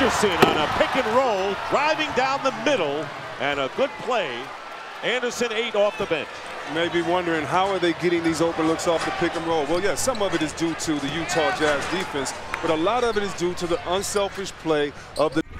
Anderson on a pick and roll, driving down the middle, and a good play. Anderson 8 off the bench. May be wondering, how are they getting these open looks off the pick and roll? Well, yeah, some of it is due to the Utah Jazz defense, but a lot of it is due to the unselfish play of the